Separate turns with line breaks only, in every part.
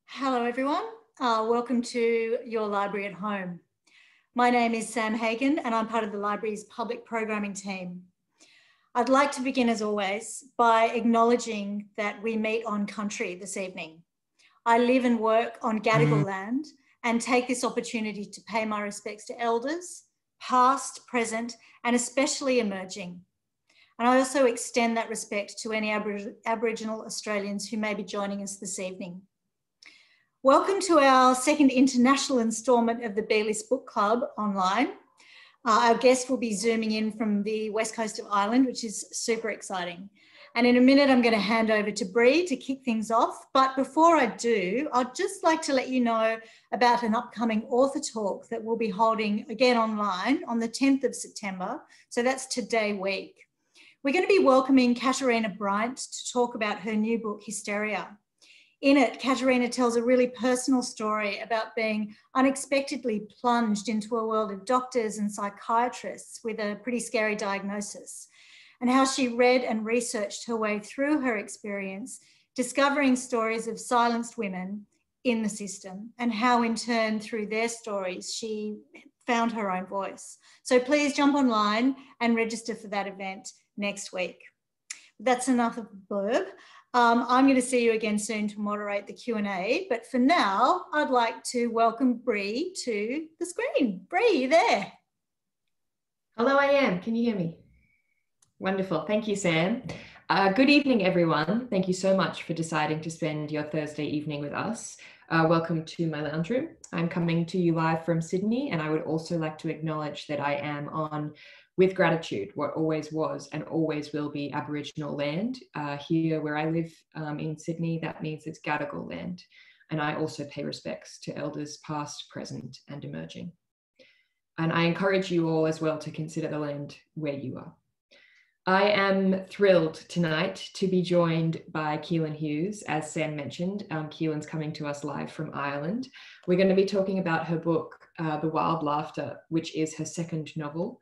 Hello everyone, welcome to your library at home. My name is Sam Hagan and I'm part of the library's public programming team. I'd like to begin as always by acknowledging that we meet on country this evening. I live and work on Gadigal land and take this opportunity to pay my respects to elders, past, present, and especially emerging. And I also extend that respect to any Aboriginal Australians who may be joining us this evening. Welcome to our second international instalment of the B-List Book Club online. Our guest will be zooming in from the west coast of Ireland, which is super exciting. And in a minute, I'm going to hand over to Bri to kick things off. But before I do, I'd just like to let you know about an upcoming author talk that we'll be holding again online on the 10th of September. So that's today week. We're going to be welcoming Caoilinn Bryant to talk about her new book, Hysteria. In it, Caoilinn tells a really personal story about being unexpectedly plunged into a world of doctors and psychiatrists with a pretty scary diagnosis, and how she read and researched her way through her experience, discovering stories of silenced women in the system, and how in turn through their stories she found her own voice. So please jump online and register for that event next week. That's enough of the blurb. I'm going to see you again soon to moderate the Q&A, but for now, I'd like to welcome Bri to the screen. Bri, you there?
Hello, I am. Can you hear me? Wonderful. Thank you, Sam. Good evening, everyone. Thank you so much for deciding to spend your Thursday evening with us. Welcome to my lounge room. I'm coming to you live from Sydney, and I would also like to acknowledge that I am on with gratitude, what always was and always will be Aboriginal land. Here where I live in Sydney, that means it's Gadigal land. And I also pay respects to elders past, present and emerging. And I encourage you all as well to consider the land where you are. I am thrilled tonight to be joined by Caoilinn Hughes. As Sam mentioned, Caoilinn's coming to us live from Ireland. We're going to be talking about her book, The Wild Laughter, which is her second novel.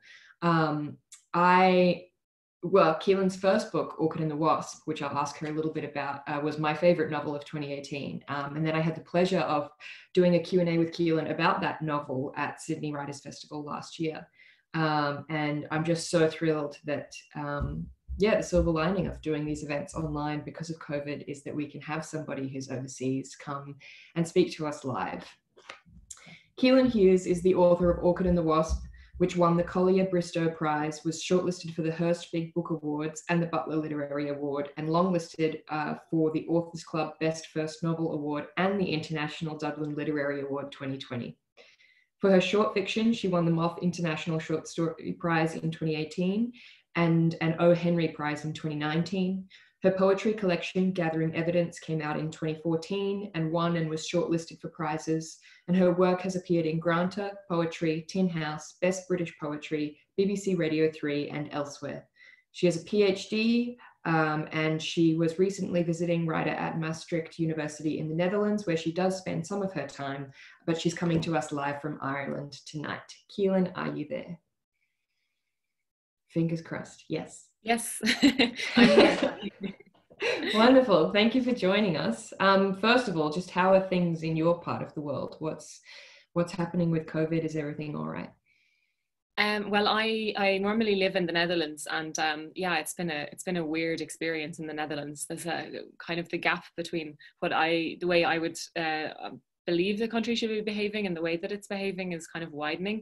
Caoilinn's first book, Orchid the Wasp, which I'll ask her a little bit about, was my favorite novel of 2018. And then I had the pleasure of doing a Q&A with Caoilinn about that novel at Sydney Writers Festival last year. And I'm just so thrilled that, the silver lining of doing these events online because of COVID is that we can have somebody who's overseas come and speak to us live. Caoilinn Hughes is the author of Orchid the Wasp, which won the Collyer Bristow Prize, was shortlisted for the Hearst Big Book Awards and the Butler Literary Award, and longlisted for the Authors Club Best First Novel Award and the International Dublin Literary Award 2020. For her short fiction, she won the Moth International Short Story Prize in 2018 and an O. Henry Prize in 2019. Her poetry collection, Gathering Evidence, came out in 2014 and won and was shortlisted for prizes. And her work has appeared in Granta, Poetry, Tin House, Best British Poetry, BBC Radio 3, and elsewhere. She has a PhD, and she was recently visiting writer at Maastricht University in the Netherlands, where she does spend some of her time, but she's coming to us live from Ireland tonight. Caoilinn, are you there? Fingers crossed, yes.
Yes.
Wonderful. Thank you for joining us. First of all, just how are things in your part of the world? What's happening with COVID? Is everything all right?
Well, I normally live in the Netherlands, and it's been a weird experience in the Netherlands. There's a kind of the gap between the way I would believe the country should be behaving and the way that it's behaving is kind of widening.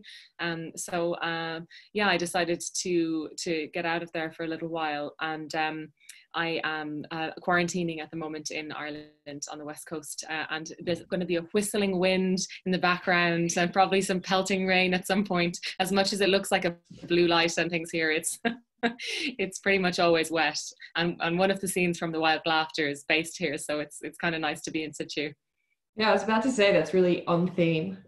I decided to get out of there for a little while, and I am quarantining at the moment in Ireland on the west coast, and there's going to be a whistling wind in the background and probably some pelting rain at some point. As much as it looks like a blue light and things here, it's it's pretty much always wet, and one of the scenes from The Wild Laughter is based here, so it's kind of nice to be in situ.
Yeah, I was about to say that's really on theme.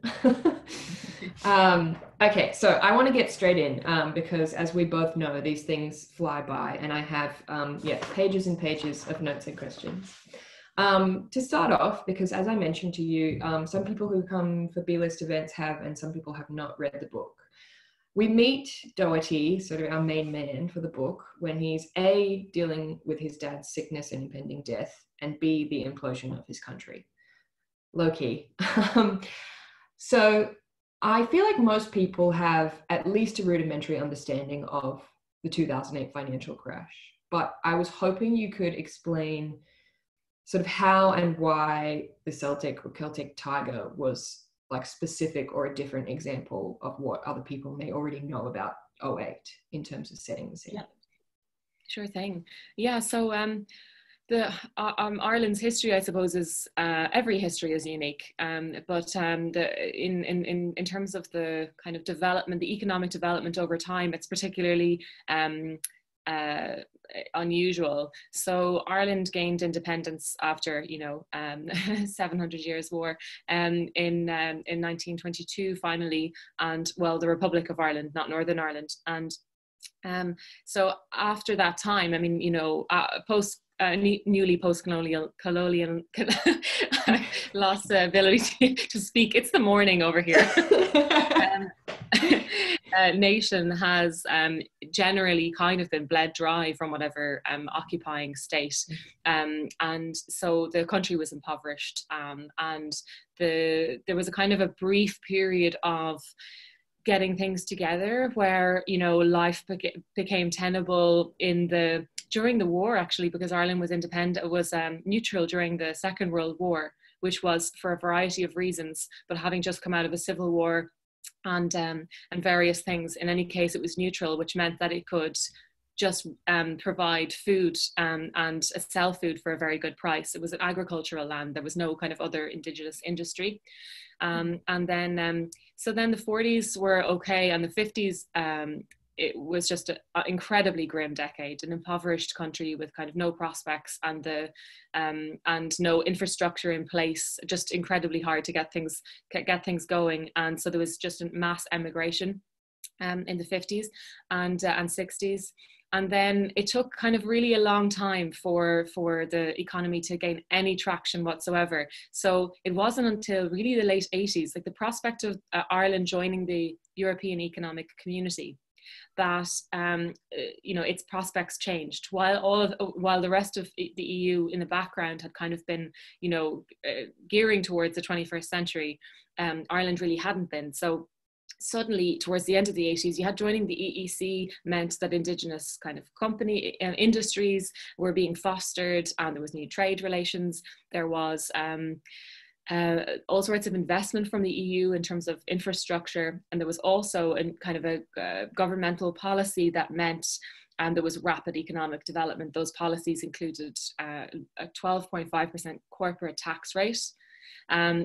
Okay, so I want to get straight in because as we both know, these things fly by, and I have pages and pages of notes and questions. To start off, because as I mentioned to you, some people who come for B-List events have, and some people have not read the book. We meet Doherty, sort of our main man for the book, when he's A, dealing with his dad's sickness and impending death, and B, the implosion of his country. low key. So I feel like most people have at least a rudimentary understanding of the 2008 financial crash, but I was hoping you could explain sort of how and why the Celtic or Celtic tiger was like specific or a different example of what other people may already know about '08 in terms of setting the scene.
Yeah, sure thing. Yeah, so Ireland's history, I suppose, is every history is unique. But in terms of the kind of development, the economic development over time, it's particularly unusual. So Ireland gained independence after 700 years war in 1922 finally, and well, the Republic of Ireland, not Northern Ireland. And so after that time, I mean, newly post-colonial, lost the ability to speak. It's the morning over here. Nation has generally kind of been bled dry from whatever occupying state, and so the country was impoverished, and there was a kind of a brief period of getting things together where life became tenable during the war, actually, because Ireland was independent. It was neutral during the Second World War, which was for a variety of reasons, but having just come out of a civil war and various things. In any case, it was neutral, which meant that it could just provide food and sell food for a very good price. It was an agricultural land. There was no kind of other indigenous industry. And then, so then the 40s were okay, and the 50s, it was just an incredibly grim decade, an impoverished country with kind of no prospects and no infrastructure in place, just incredibly hard to get things going. And so there was just a mass emigration in the 50s and 60s. And then it took kind of really a long time for the economy to gain any traction whatsoever. So it wasn't until really the late 80s, like the prospect of Ireland joining the European Economic Community, that its prospects changed. While the rest of the EU in the background had kind of been gearing towards the 21st century, Ireland really hadn't been. So suddenly, towards the end of the 80s, you had joining the EEC meant that indigenous kind of industries were being fostered, and there was new trade relations. There was all sorts of investment from the EU in terms of infrastructure, and there was also a kind of a governmental policy that meant there was rapid economic development. Those policies included a 12.5% corporate tax rate, and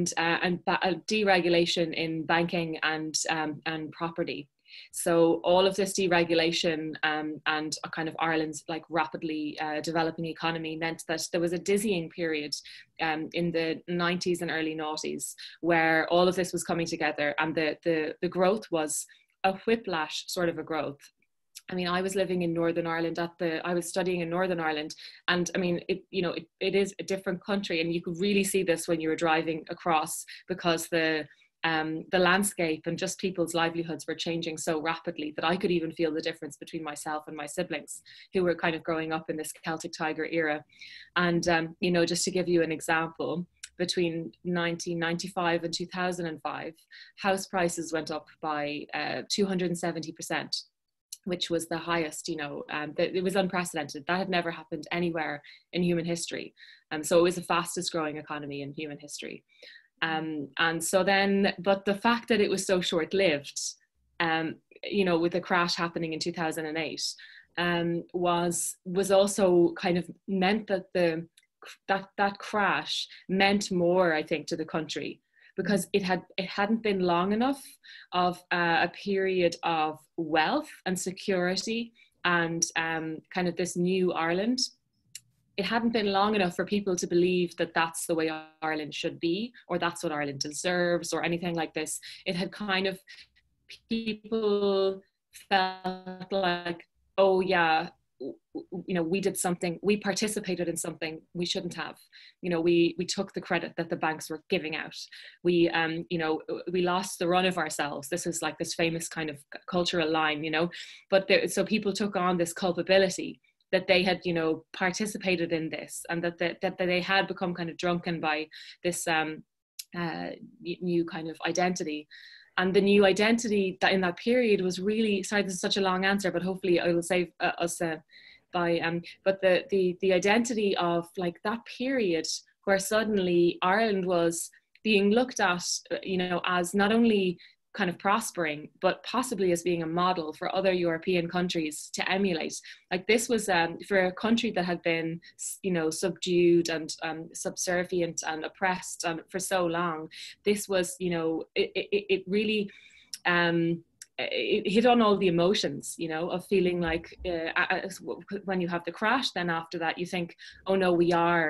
deregulation in banking and property. So all of this deregulation and a kind of Ireland's like rapidly developing economy meant that there was a dizzying period in the 90s and early noughties where all of this was coming together, and the growth was a whiplash sort of a growth. I mean, I was living in Northern Ireland I was studying in Northern Ireland, and I mean, it is a different country, and you could really see this when you were driving across, because the landscape and just people's livelihoods were changing so rapidly that I could even feel the difference between myself and my siblings, who were kind of growing up in this Celtic Tiger era. And, just to give you an example, between 1995 and 2005, house prices went up by 270%. Which was the highest, it was unprecedented. That had never happened anywhere in human history. So it was the fastest growing economy in human history. And so then, but the fact that it was so short-lived, with the crash happening in 2008, was also kind of meant that that crash meant more, I think, to the country, because it hadn't been long enough of a period of wealth and security and kind of this new Ireland. It hadn't been long enough for people to believe that that's the way Ireland should be, or that's what Ireland deserves, or anything like this. It had kind of, people felt like, oh yeah, we did something, we participated in something we shouldn't have. We took the credit that the banks were giving out. We lost the run of ourselves. This is like this famous kind of cultural line, but so people took on this culpability that they had, you know, participated in this, and that they had become kind of drunken by this new kind of identity. And the new identity that in that period was really, sorry, this is such a long answer, but hopefully I will save us but the identity of like that period where suddenly Ireland was being looked at, you know, as not only kind of prospering, but possibly as being a model for other European countries to emulate. Like this was for a country that had been, you know, subdued and subservient and oppressed for so long. This was, you know, it really it hit on all the emotions, you know, of feeling like when you have the crash, then after that you think, oh no, we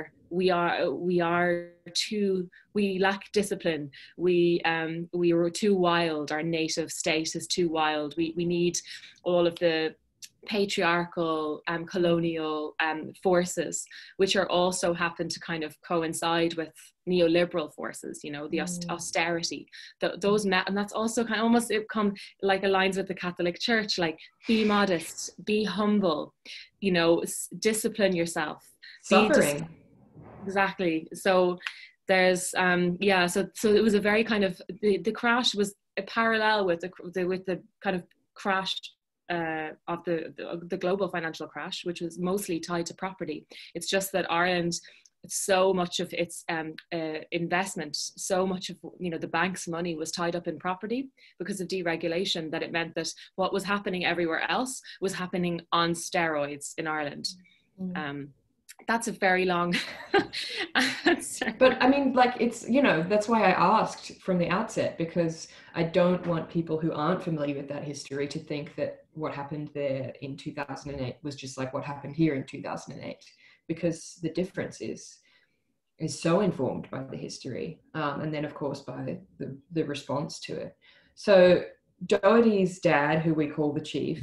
lack discipline. We were too wild. Our native state is too wild. We need all of the patriarchal colonial forces, which are also happen to kind of coincide with neoliberal forces, you know, the austerity, and that's also kind of almost, it come like aligns with the Catholic Church, like be modest, be humble, you know, discipline yourself.
Suffering.
Exactly. So there's so it was a very kind of the crash was a parallel with the kind of crash of the global financial crash, which was mostly tied to property. It's just that Ireland, so much of its investment, so much of, you know, the bank's money was tied up in property because of deregulation, that it meant that what was happening everywhere else was happening on steroids in Ireland. That's a very long answer.
But I mean, like, it's, you know, that's why I asked from the outset, because I don't want people who aren't familiar with that history to think that what happened there in 2008 was just like what happened here in 2008, because the difference is so informed by the history, and then of course by the response to it. So Doherty's dad, who we call the chief,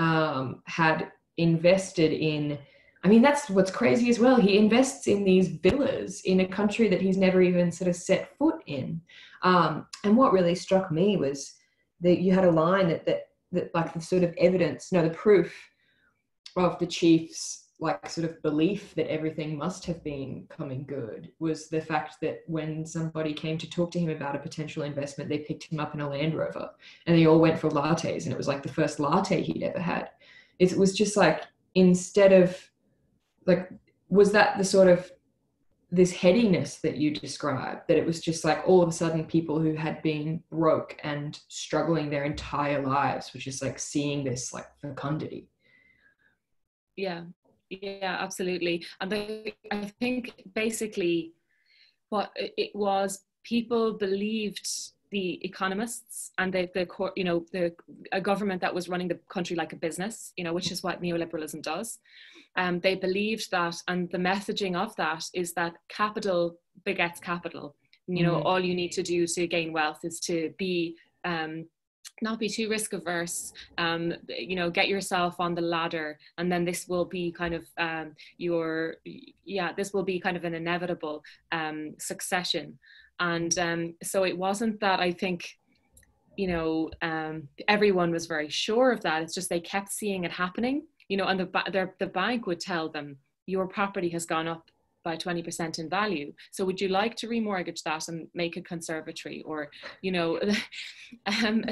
had invested in, I mean, that's what's crazy as well. He invests in these villas in a country that he's never even sort of set foot in. And what really struck me was that you had a line that like the sort of evidence, no, the proof of the chief's like sort of belief that everything must have been coming good was the fact that when somebody came to talk to him about a potential investment, they picked him up in a Land Rover and they all went for lattes, and it was like the first latte he'd ever had. It was just like, instead of like, was that the sort of this headiness that you described, that it was just like all of a sudden people who had been broke and struggling their entire lives was just like seeing this like fecundity?
Yeah, absolutely. And I think basically what it was, people believed the economists and a government that was running the country like a business, you know, which is what neoliberalism does. They believed that, and the messaging of that is that capital begets capital. You know, all you need to do to gain wealth is to be not be too risk averse, you know, get yourself on the ladder, and then this will be kind of this will be kind of an inevitable succession. And so it wasn't that, I think, you know, everyone was very sure of that. It's just they kept seeing it happening, you know, and the bank would tell them, your property has gone up by 20% in value, so would you like to remortgage that and make a conservatory, or, you know, and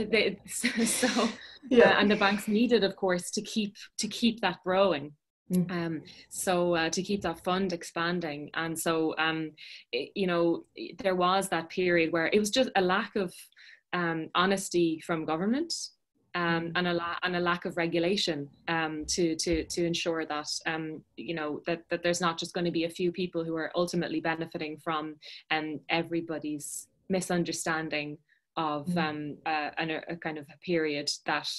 the banks needed, of course, to keep that growing. To keep that fund expanding. And so you know, there was that period where it was just a lack of honesty from government, and a lack of regulation to ensure that you know, that there's not just going to be a few people who are ultimately benefiting from everybody's misunderstanding of a kind of a period that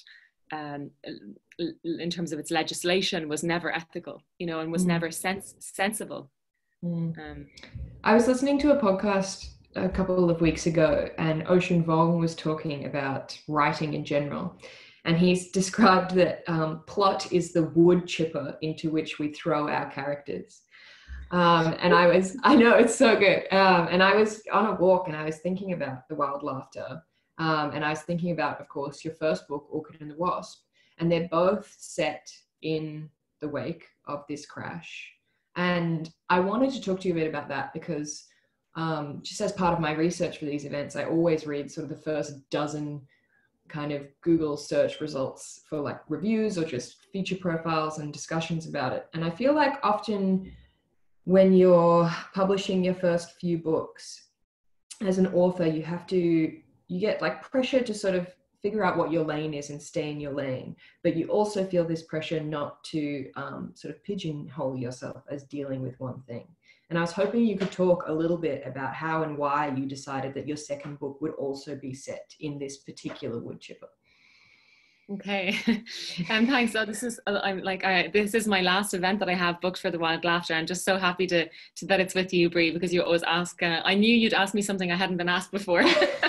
in terms of its legislation was never ethical, you know, and was never sensible.
I was listening to a podcast a couple of weeks ago, and Ocean Vuong was talking about writing in general, and he's described that plot is the wood chipper into which we throw our characters. And I know, it's so good. And I was on a walk and I was thinking about The Wild Laughter, and I was thinking about, of course, your first book, Orchid and the Wasp, and they're both set in the wake of this crash. And I wanted to talk to you a bit about that because just as part of my research for these events, I always read sort of the first dozen kind of Google search results for like reviews or just feature profiles and discussions about it. And I feel like often when you're publishing your first few books, as an author, you get like pressure to sort of figure out what your lane is and stay in your lane. But you also feel this pressure not to sort of pigeonhole yourself as dealing with one thing. And I was hoping you could talk a little bit about how and why you decided that your second book would also be set in this particular wood chipper.
Okay, thanks. So this is this is my last event that I have booked for the Wild Laughter. I'm just so happy to that it's with you, Bri, because you always ask. I knew you'd ask me something I hadn't been asked before.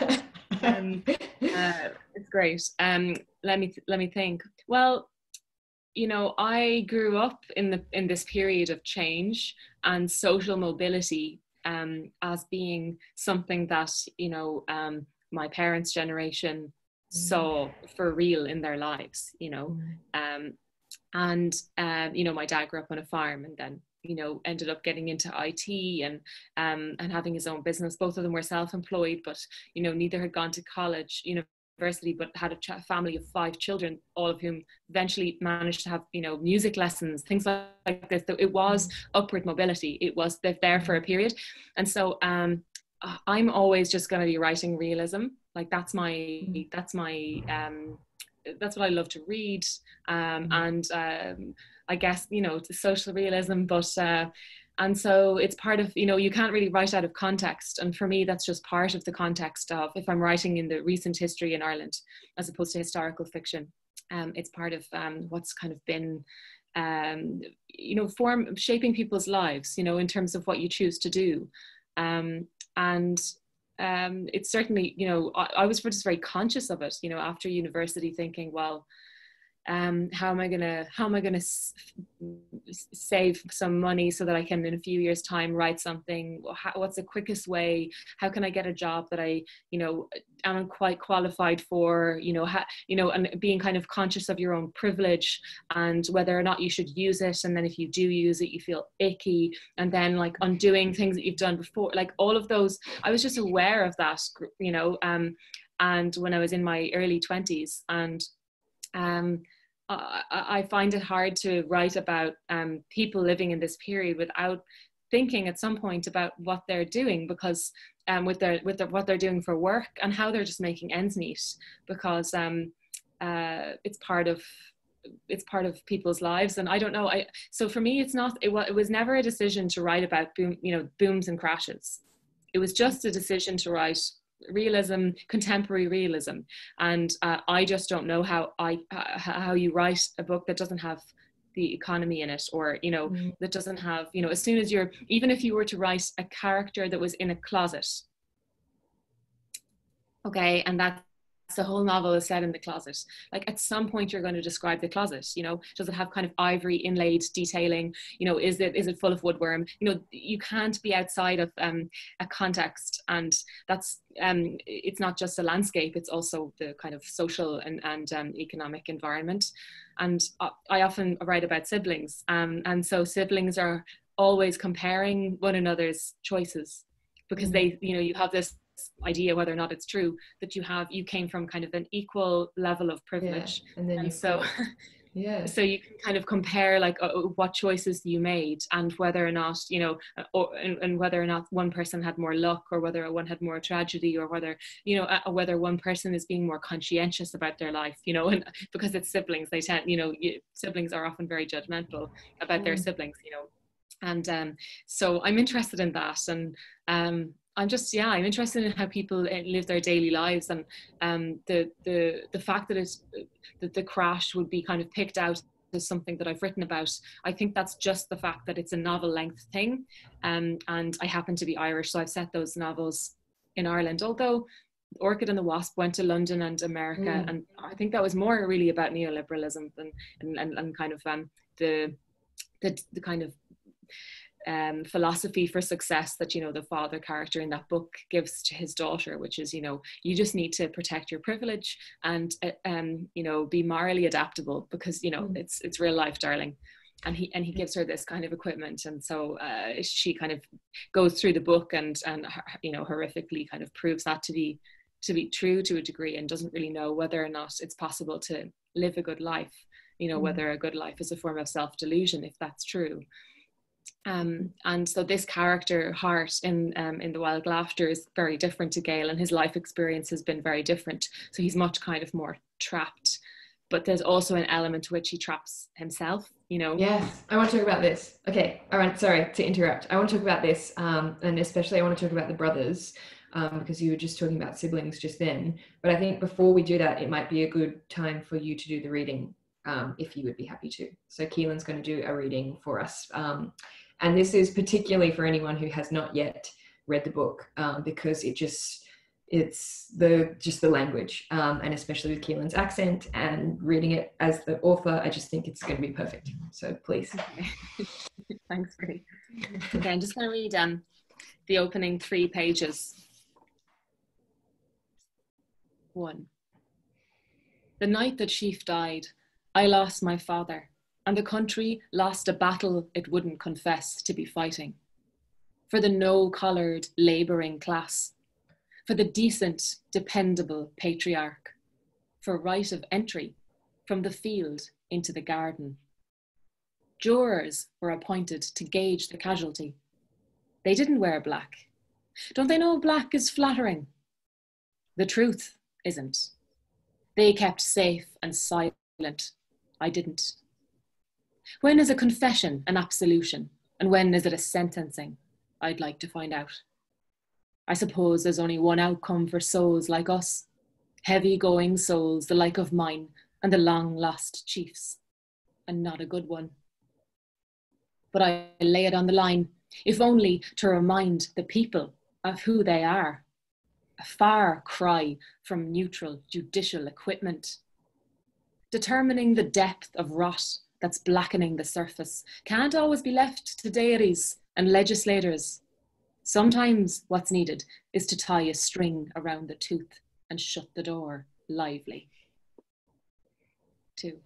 It's great. Let me think. Well, you know, I grew up in this period of change and social mobility as being something that, you know, my parents' generation saw for real in their lives, you know. You know, my dad grew up on a farm and then, you know, ended up getting into IT and having his own business. Both of them were self-employed, but, you know, neither had gone to college, university, but had a family of 5 children, all of whom eventually managed to have, you know, music lessons, things like this. So it was upward mobility. It was there for a period. And so I'm always just going to be writing realism. Like that's what I love to read. And I guess, you know, it's social realism, but and so it's part of, you know, you can't really write out of context. And for me, that's just part of the context of, if I'm writing in the recent history in Ireland, as opposed to historical fiction, it's part of what's kind of been, you know, shaping people's lives, you know, in terms of what you choose to do. It's certainly, you know, I was just very conscious of it, you know, after university, thinking, well, how am I gonna save some money so that I can in a few years time write something? What's the quickest way? How can I get a job that I, you know, am quite qualified for, you know, and being kind of conscious of your own privilege and whether or not you should use it. And then if you do use it, you feel icky, and then like undoing things that you've done before, like all of those, I was just aware of that, you know, and when I was in my early 20s, and I find it hard to write about people living in this period without thinking at some point about what they're doing, because with what they're doing for work and how they're just making ends meet, because it's part of people's lives. And I don't know, so for me, it was never a decision to write about booms and crashes. It was just a decision to write realism, contemporary realism. And I just don't know how you write a book that doesn't have the economy in it, or, you know, that doesn't have, you know, as soon as even if you were to write a character that was in a closet, okay, and that's the whole novel is set in the closet, like at some point you're going to describe the closet, you know, does it have kind of ivory inlaid detailing, you know, is it full of woodworm, you know, you can't be outside of a context. And that's it's not just a landscape, it's also the kind of social and economic environment. And I often write about siblings, and so siblings are always comparing one another's choices, because they, you know, you have this idea, whether or not it's true, that you came from kind of an equal level of privilege, so you can kind of compare like what choices you made, and whether or not, you know, and whether or not one person had more luck, or whether one had more tragedy, or whether, you know, whether one person is being more conscientious about their life, you know. And because it's siblings, they tend, you know, siblings are often very judgmental about their siblings, you know. And so I'm interested in that, and I'm interested in how people live their daily lives, and the fact that the crash would be kind of picked out as something that I've written about. I think that's just the fact that it's a novel length thing, and I happen to be Irish, so I've set those novels in Ireland, although Orchid and the Wasp went to London and America, and I think that was more really about neoliberalism and kind of the kind of philosophy for success that, you know, the father character in that book gives to his daughter, which is, you know, you just need to protect your privilege and you know, be morally adaptable, because, you know, it's real life, darling. he gives her this kind of equipment, and so she kind of goes through the book and you know, horrifically kind of proves that to be true to a degree, and doesn't really know whether or not it's possible to live a good life, you know, whether a good life is a form of self-delusion, if that's true. And so this character, Hart, in The Wild Laughter, is very different to Gale, and his life experience has been very different. So he's much kind of more trapped. But there's also an element to which he traps himself, you know.
Yes, I want to talk about this. Okay, all right, sorry to interrupt. I want to talk about this, and especially I want to talk about the brothers, because you were just talking about siblings just then. But I think before we do that, it might be a good time for you to do the reading, if you would be happy to. So Caoilinn's going to do a reading for us. And this is particularly for anyone who has not yet read the book, because it's the language, and especially with Caoilinn's accent and reading it as the author, I just think it's going to be perfect. So please.
Okay. Thanks, Bri. Okay, I'm just going to read the opening 3 pages. 1. The night that Sheaf died, I lost my father, and the country lost a battle it wouldn't confess to be fighting. For the no-collared labouring class, for the decent, dependable patriarch, for right of entry from the field into the garden. Jurors were appointed to gauge the casualty. They didn't wear black. Don't they know black is flattering? The truth isn't. They kept safe and silent. I didn't. When is a confession an absolution, and when is it a sentencing? I'd like to find out. I suppose there's only one outcome for souls like us, heavy-going souls the like of mine and the long-lost chiefs, and not a good one. But I lay it on the line, if only to remind the people of who they are. A far cry from neutral judicial equipment. Determining the depth of rot that's blackening the surface can't always be left to deities and legislators. Sometimes what's needed is to tie a string around the tooth and shut the door lively. 2.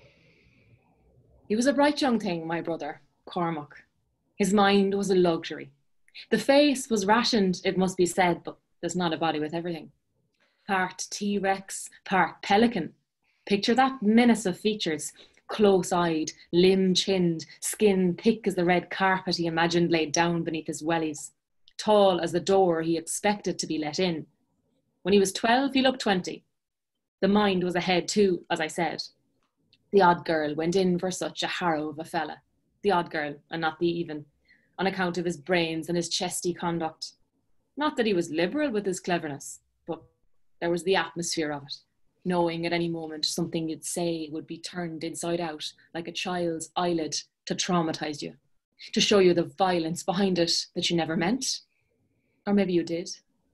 He was a bright young thing, my brother, Cormac. His mind was a luxury. The face was rationed, it must be said, but there's not a body with everything. Part T-Rex, part pelican. Picture that menace of features, close-eyed, limb-chinned, skin thick as the red carpet he imagined laid down beneath his wellies, tall as the door he expected to be let in. When he was 12, he looked 20. The mind was ahead too, as I said. The odd girl went in for such a harrow of a fella. The odd girl, and not the even, on account of his brains and his chesty conduct. Not that he was liberal with his cleverness, but there was the atmosphere of it, knowing at any moment something you'd say would be turned inside out like a child's eyelid to traumatize you, to show you the violence behind it that you never meant. Or maybe you did.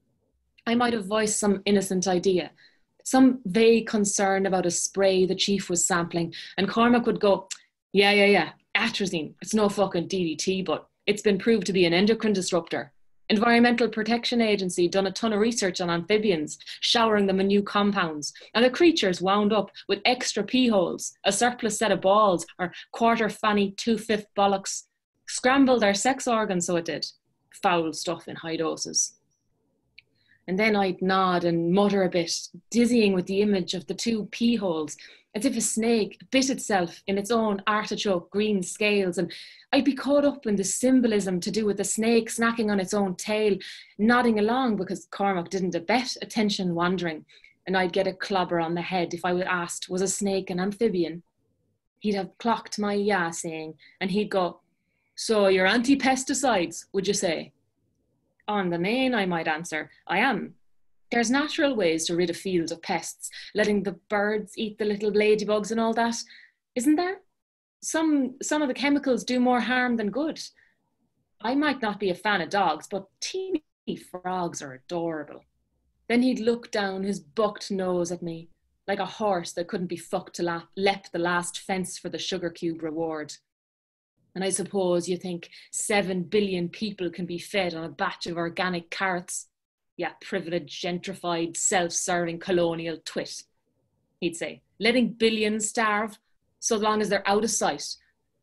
I might have voiced some innocent idea, some vague concern about a spray the chief was sampling, and Cormac would go, yeah, atrazine, it's no fucking DDT, but it's been proved to be an endocrine disruptor. Environmental Protection Agency done a ton of research on amphibians, showering them in new compounds, and the creatures wound up with extra pee holes, a surplus set of balls, or quarter fanny 2/5 bollocks. Scrambled their sex organs, so it did. Foul stuff in high doses. And then I'd nod and mutter a bit, dizzying with the image of the 2 pee holes, as if a snake bit itself in its own artichoke green scales, and I'd be caught up in the symbolism to do with the snake snacking on its own tail, nodding along because Cormac didn't abet attention wandering, and I'd get a clobber on the head if I was asked, was a snake an amphibian? He'd have clocked my yeah saying, and he'd go, so you're anti-pesticides, would you say? On the main, I might answer, I am. There's natural ways to rid a field of pests, letting the birds eat the little ladybugs and all that, isn't there? Some of the chemicals do more harm than good. I might not be a fan of dogs, but teeny frogs are adorable. Then he'd look down his bucked nose at me, like a horse that couldn't be fucked to lep the last fence for the sugar cube reward. And I suppose you think 7 billion people can be fed on a batch of organic carrots. Yeah, privileged, gentrified, self-serving colonial twit. He'd say, letting billions starve, so long as they're out of sight.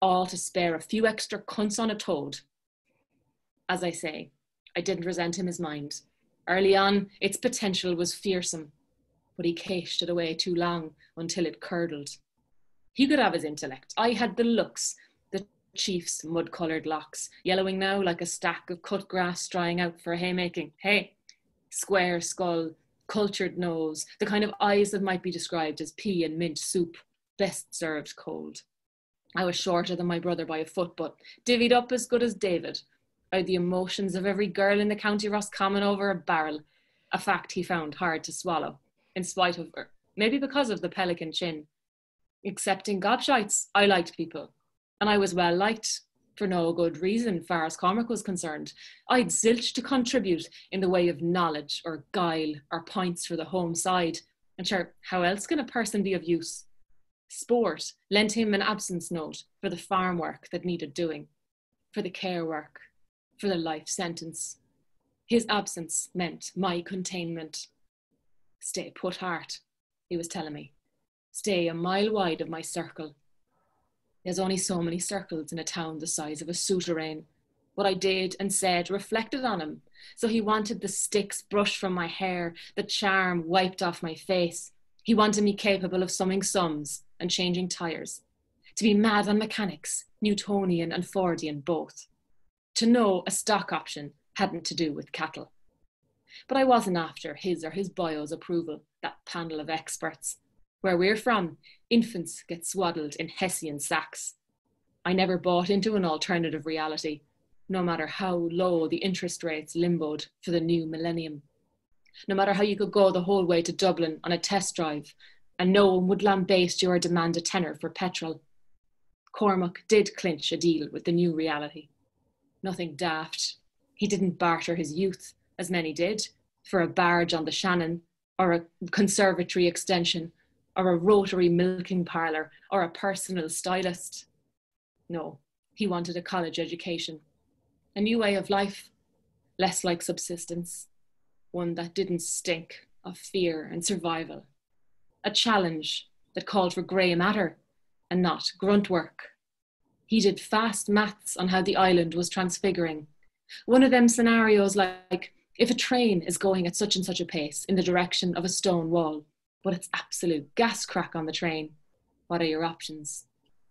all to spare a few extra cunts on a toad. As I say, I didn't resent him his mind. Early on, its potential was fearsome, but he cached it away too long until it curdled. He could have his intellect. I had the looks, the chief's mud-coloured locks, yellowing now like a stack of cut grass drying out for haymaking. Hey, square skull, cultured nose, the kind of eyes that might be described as pea and mint soup, best served cold. I was shorter than my brother by a foot, but divvied up as good as David. I had the emotions of every girl in the County Roscommon over a barrel, a fact he found hard to swallow, in spite of, or maybe because of the pelican chin. Excepting gobshites, I liked people, and I was well liked, for no good reason, far as Cormac was concerned. I'd zilch to contribute in the way of knowledge or guile or points for the home side, and sure, how else can a person be of use? Sport lent him an absence note for the farm work that needed doing, for the care work, for the life sentence. His absence meant my containment. Stay put, heart, he was telling me. Stay a mile wide of my circle. There's only so many circles in a town the size of a souterrain. What I did and said reflected on him, so he wanted the sticks brushed from my hair, the charm wiped off my face. He wanted me capable of summing sums and changing tyres, to be mad on mechanics, Newtonian and Fordian both, to know a stock option hadn't to do with cattle. But I wasn't after his or his bio's approval, that panel of experts. Where we're from, infants get swaddled in Hessian sacks. I never bought into an alternative reality, no matter how low the interest rates limboed for the new millennium. No matter how you could go the whole way to Dublin on a test drive, and no one would lambaste your demand a tenner for petrol. Cormac did clinch a deal with the new reality. Nothing daft. He didn't barter his youth, as many did, for a barge on the Shannon, or a conservatory extension, or a rotary milking parlour, or a personal stylist. No, he wanted a college education, a new way of life, less like subsistence, one that didn't stink of fear and survival, a challenge that called for grey matter and not grunt work. He did fast maths on how the island was transfiguring. One of them scenarios like, if a train is going at such and such a pace in the direction of a stone wall, but it's absolute gas crack on the train, what are your options?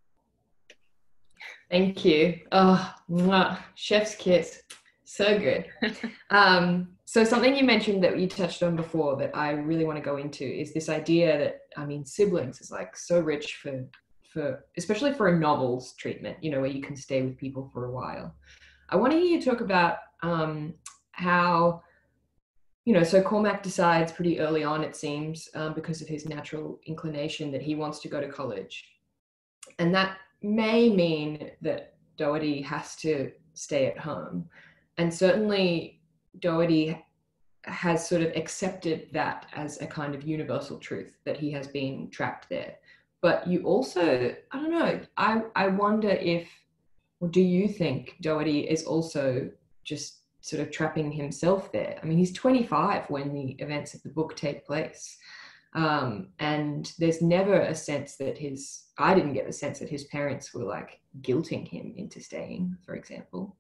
Thank you. Oh, mwah, chef's kiss. So good. So something you mentioned that you touched on before that I really want to go into is this idea that, I mean, siblings is like so rich for especially for a novel's treatment, you know, where you can stay with people for a while. I want to hear you talk about how, you know, so Cormac decides pretty early on, it seems, because of his natural inclination that he wants to go to college. And that may mean that Doherty has to stay at home. And certainly Doherty has sort of accepted that as a kind of universal truth, that he has been trapped there. But you also, I don't know, I wonder if, or do you think Doherty is also just sort of trapping himself there? I mean, he's 25 when the events of the book take place. And there's never a sense that I didn't get the sense that his parents were like guilting him into staying, for example.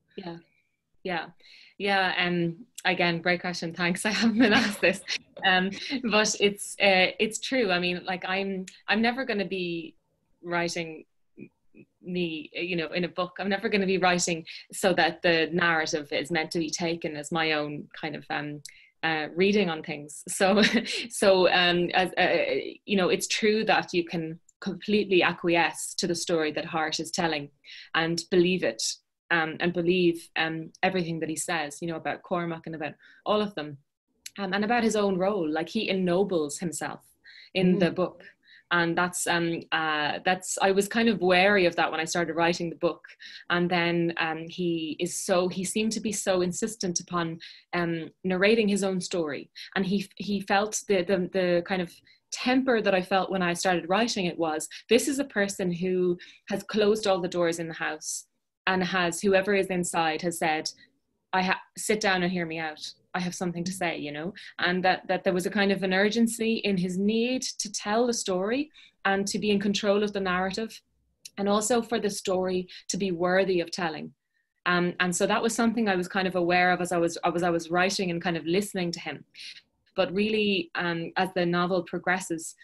Yeah. Again, great question. Thanks. I haven't been asked this. But it's true. I mean, like I'm never going to be writing me, you know, in a book. I'm never going to be writing so that the narrative is meant to be taken as my own kind of reading on things. So as you know, it's true that you can completely acquiesce to the story that Hart is telling and believe it, and believe everything that he says, you know, about Cormac and about all of them, and about his own role. Like, he ennobles himself in the book. And that's I was kind of wary of that when I started writing the book. And then he seemed to be so insistent upon narrating his own story. And he felt the kind of temper that I felt when I started writing it was, this is a person who has closed all the doors in the house and has, whoever is inside has said, sit down and hear me out. I have something to say, you know, and that there was a kind of an urgency in his need to tell the story and to be in control of the narrative. and also for the story to be worthy of telling. And so that was something I was kind of aware of as I was writing and kind of listening to him. But really, as the novel progresses,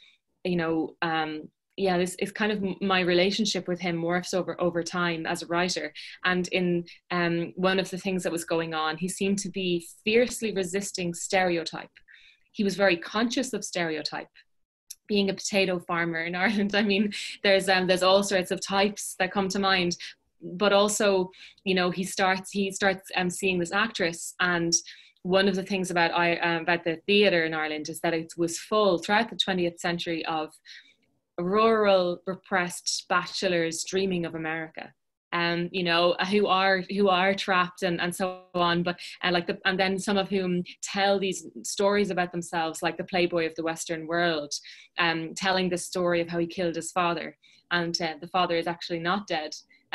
this is kind of my relationship with him morphs over time as a writer. And in one of the things that was going on, he seemed to be fiercely resisting stereotype. He was very conscious of stereotype. Being a potato farmer in Ireland, I mean, there's all sorts of types that come to mind. But also, he starts seeing this actress, and one of the things about the theatre in Ireland is that it was full throughout the 20th century of rural, repressed bachelors dreaming of America, who are trapped and so on, but and then some of whom tell these stories about themselves, like the playboy of the Western world, telling the story of how he killed his father, and the father is actually not dead.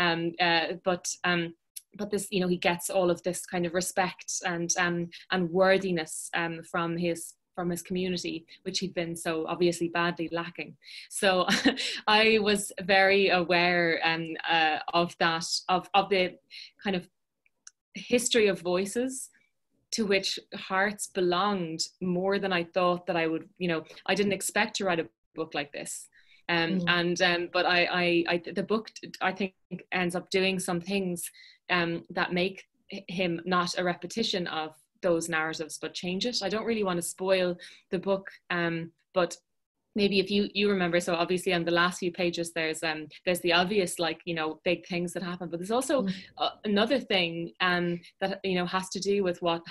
But this, he gets all of this kind of respect and worthiness from his community, which he'd been so obviously badly lacking. So I was very aware of that, of the kind of history of voices to which hearts belonged more than I thought that I would. I didn't expect to write a book like this. But the book, I think, ends up doing some things that make him not a repetition of those narratives, but change it. I don't really want to spoil the book, but maybe if you remember, so obviously on the last few pages there's the obvious, big things that happen, but there's also another thing that has to do with what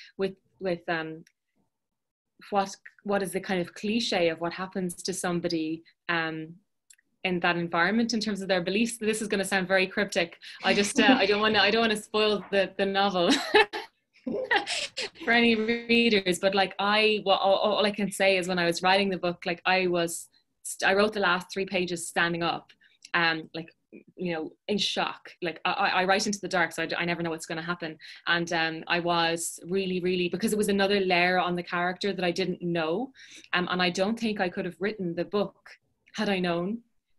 is the kind of cliche of what happens to somebody in that environment in terms of their beliefs. This is going to sound very cryptic. I just I don't want to spoil the novel for any readers, but all I can say is when I was writing the book, I wrote the last 3 pages standing up, in shock. I write into the dark, so I never know what's going to happen. And I was really, really, because it was another layer on the character that I didn't know. And I don't think I could have written the book had I known.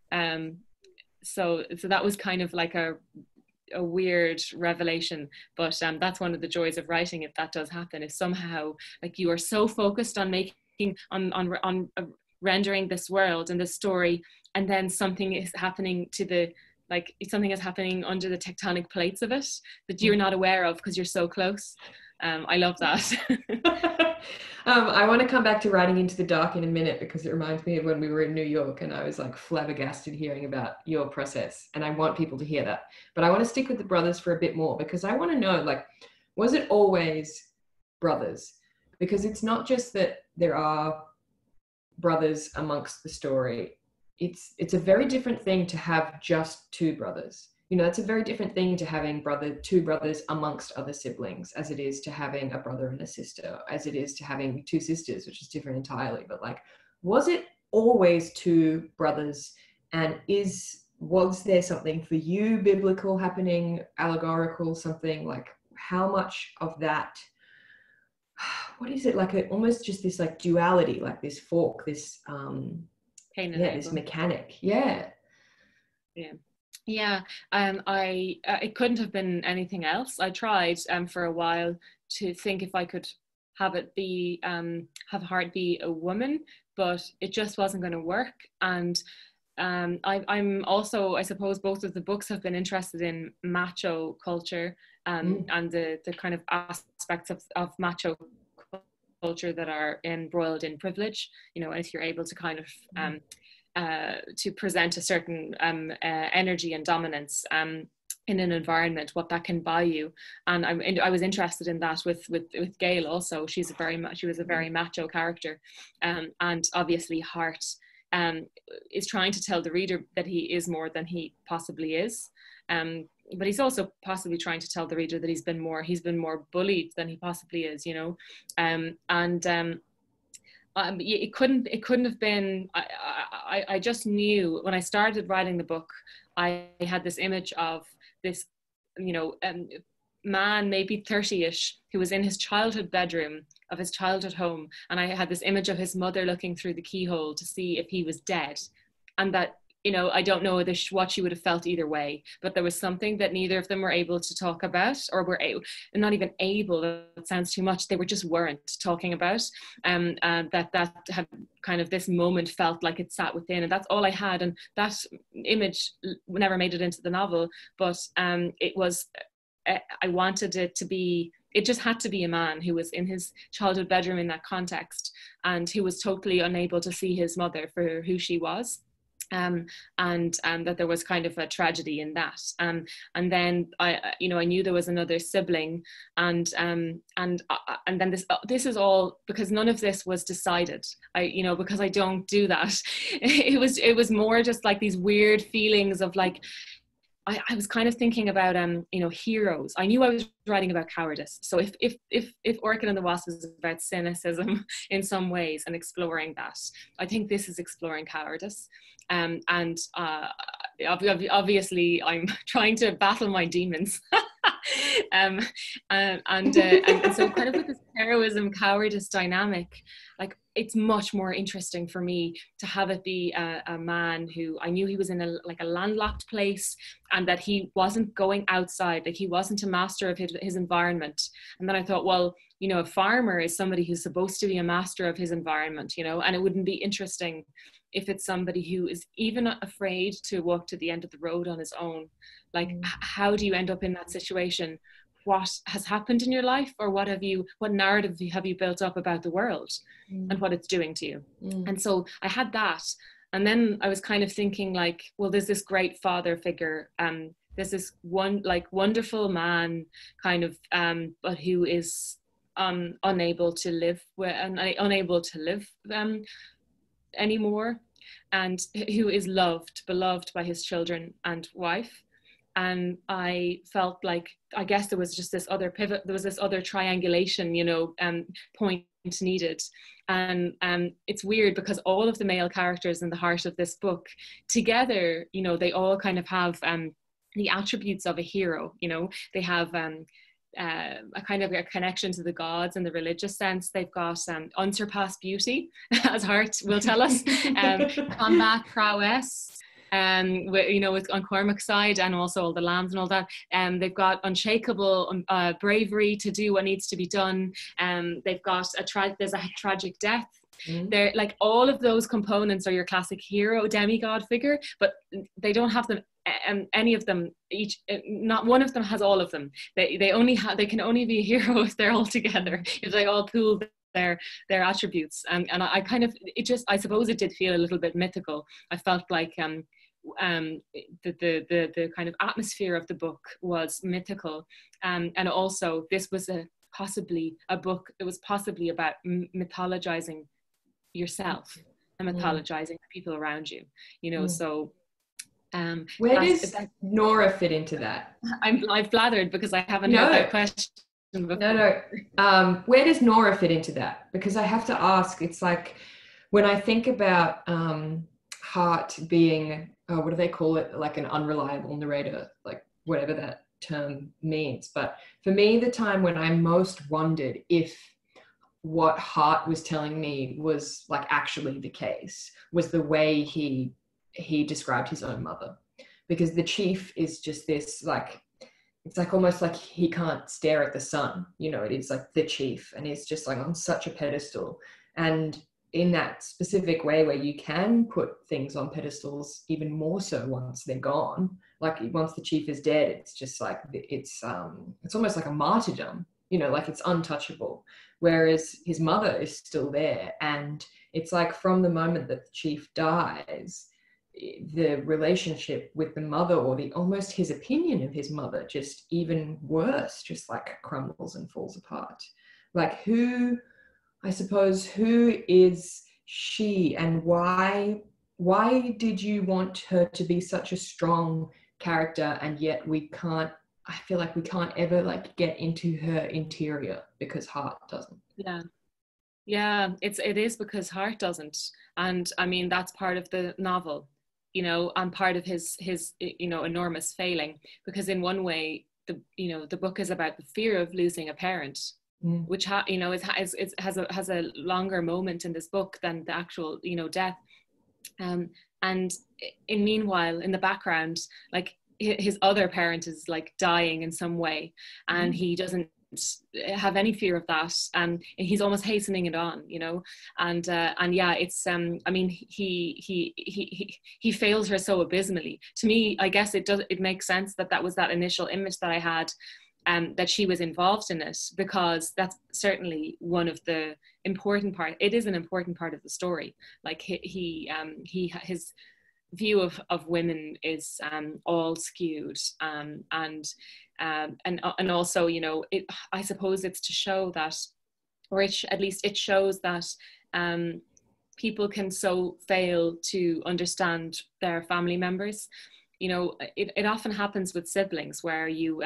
So that was kind of like a weird revelation, but that's one of the joys of writing, if that does happen, is somehow you are so focused on on rendering this world and this story, and then something is happening something is happening under the tectonic plates of it that you're not aware of because you're so close. I love that.
I want to come back to writing into the dark in a minute, because it reminds me of when we were in New York and I was flabbergasted hearing about your process, and I want people to hear that. But I want to stick with the brothers for a bit more, because I want to know, was it always brothers? Because it's not just that there are brothers amongst the story. It's a very different thing to have just 2 brothers. That's a very different thing to having 2 brothers amongst other siblings, as it is to having a brother and a sister, as it is to having 2 sisters, which is different entirely. But was it always 2 brothers? And was there something for you biblical happening, allegorical, something how much of that, what is it, almost just this duality, this fork, this this mechanic. Yeah.
It couldn't have been anything else. I tried for a while to think if I could have it be have heart be a woman, but it just wasn't going to work. And I'm also, I suppose, both of the books have been interested in macho culture and the kind of aspects of macho culture that are embroiled in privilege, and if you're able to kind of to present a certain energy and dominance in an environment, what that can buy you. And I was interested in that with Gail also. She was a very macho character, and obviously Hart is trying to tell the reader that he is more than he possibly is, but he's also possibly trying to tell the reader that he's been more bullied than he possibly is, it couldn't have been. I just knew when I started writing the book, I had this image of this, man, maybe 30-ish, who was in his childhood bedroom of his childhood home, and I had this image of his mother looking through the keyhole to see if he was dead, and that you know, I don't know what she would have felt either way, but there was something that neither of them were able to talk about, or were not even able, that sounds too much, they just weren't talking about, that had kind of, this moment felt like it sat within, and that's all I had. And that image never made it into the novel, but it was, I wanted it to be, it just had to be a man who was in his childhood bedroom in that context, and who was totally unable to see his mother for who she was. And that there was kind of a tragedy in that. And then I knew there was another sibling, and then this is all because none of this was decided. Because I don't do that. It was more just like these weird feelings of like, I was kind of thinking about heroes. I knew I was writing about cowardice. So if Orchid and the Wasp is about cynicism in some ways and exploring that, I think this is exploring cowardice. Obviously I'm trying to battle my demons. And so kind of with this heroism cowardice dynamic, like it's much more interesting for me to have it be a man who I knew he was in a landlocked place, and that he wasn't going outside, like he wasn't a master of his environment. And then I thought, well, a farmer is somebody who's supposed to be a master of his environment, and it wouldn't be interesting if it's somebody who is even afraid to walk to the end of the road on his own. Like, how do you end up in that situation? What has happened in your life, or what narrative have you built up about the world and what it's doing to you? And so I had that. And then I was kind of thinking like, well, there's this great father figure. There's this wonderful man kind of, but who is unable to live anymore, and who is beloved by his children and wife. And I felt like, I guess there was just this other pivot, there was this other triangulation, point needed. And it's weird because all of the male characters in the heart of this book together, they all kind of have the attributes of a hero. They have a kind of a connection to the gods in the religious sense. They've got unsurpassed beauty, as Hart will tell us, combat prowess, with on Cormac's side, and also all the lambs and all that. They've got unshakable bravery to do what needs to be done. They've got there's a tragic death. They're like, all of those components are your classic hero demigod figure, but they don't have them. Any of them, not one of them has all of them. They can only be a hero if they're all together, if they all pool their attributes. And I kind of, I suppose it did feel a little bit mythical. I felt like the kind of atmosphere of the book was mythical, and also this was possibly a book that was possibly about mythologizing yourself and mythologizing the people around you. So.
Where does Nora fit into that?
I'm flattered because I haven't heard that question before.
No. Where does Nora fit into that? Because I have to ask, it's like, when I think about Hart being, what do they call it? Like an unreliable narrator, like whatever that term means. But for me, the time when I most wondered if what Hart was telling me was like actually the case was the way he described his own mother, because the chief is just this, like, it's like almost like he can't stare at the sun, it is like the chief, and he's just like on such a pedestal. And in that specific way where you can put things on pedestals even more so once they're gone, like once the chief is dead, it's just like, it's almost like a martyrdom, like it's untouchable, whereas his mother is still there. And it's like from the moment that the chief dies, the relationship with the mother, or almost his opinion of his mother, just even worse, just like crumbles and falls apart. Like, who is she, and why did you want her to be such a strong character, and yet I feel like we can't ever like get into her interior because Hart doesn't.
Yeah, it is because Hart doesn't. And I mean, that's part of the novel, and part of his enormous failing, because in one way the book is about the fear of losing a parent, which has a longer moment in this book than the actual death, and And meanwhile, in the background, like his other parent is like dying in some way, and he doesn't have any fear of that, and he's almost hastening it on, you know. And yeah, it's I mean, he fails her so abysmally. To me, I guess it makes sense that was that initial image that I had, that she was involved in it, because that's certainly one of the important part. It is an important part of the story. Like his view of women is all skewed, and also, you know, I suppose it's to show that, or at least it shows that people can so fail to understand their family members. You know, it often happens with siblings where you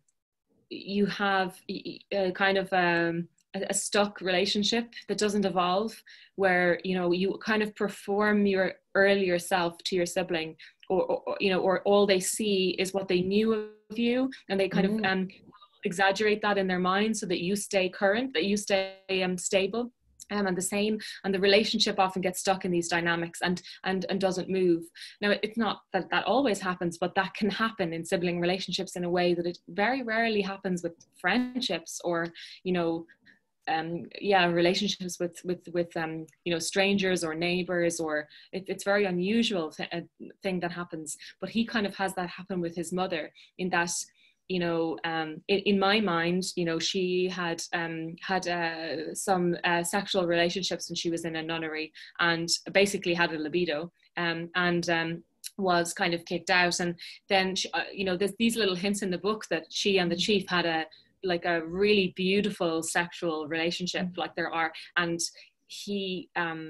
have a kind of a stuck relationship that doesn't evolve, where, you know, you kind of perform your earlier self to your sibling, or you know, or all they see is what they knew of you, and they kind of exaggerate that in their mind so that you stay current, that you stay stable. And the relationship often gets stuck in these dynamics and doesn't move. Now, it's not that always happens, but that can happen in sibling relationships in a way that it very rarely happens with friendships, or, you know, relationships with you know, strangers or neighbors, or it's very unusual thing that happens. But he kind of has that happen with his mother, in that, you know, in my mind, you know, she had some sexual relationships when she was in a nunnery, and basically had a libido, and was kind of kicked out. And then she, you know, there's these little hints in the book that she and the chief had a really beautiful sexual relationship, like there are. And he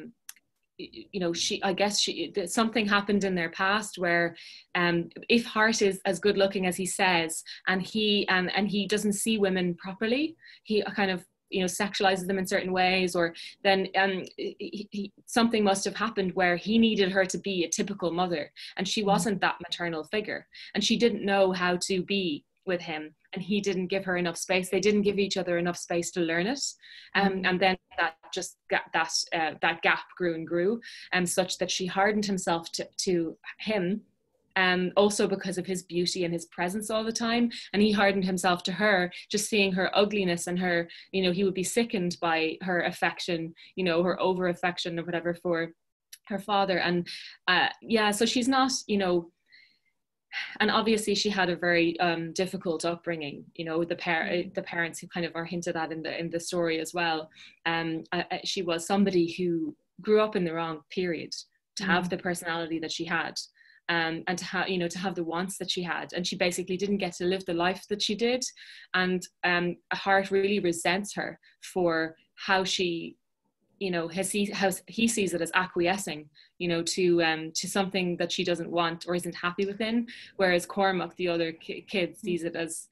you know, something happened in their past where, if Hart is as good looking as he says, and he doesn't see women properly, he kind of, you know, sexualizes them in certain ways, or then something must have happened where he needed her to be a typical mother, and she wasn't that maternal figure, and she didn't know how to be with him, and he didn't give her enough space. They didn't give each other enough space to learn it, and then that gap grew and grew, such that she hardened himself to him, also because of his beauty and his presence all the time, and he hardened himself to her, just seeing her ugliness and her, you know, he would be sickened by her affection, you know, her over affection or whatever for her father. And so she's not, you know, and obviously she had a very difficult upbringing, you know, the parents who kind of are hinted at in the story as well. She was somebody who grew up in the wrong period to have the personality that she had, and to have, you know, to have the wants that she had, and she basically didn't get to live the life that she did. And Hart really resents her for how she, you know, how he sees it as acquiescing, you know, to something that she doesn't want or isn't happy within, whereas Cormac, the other kid, sees it as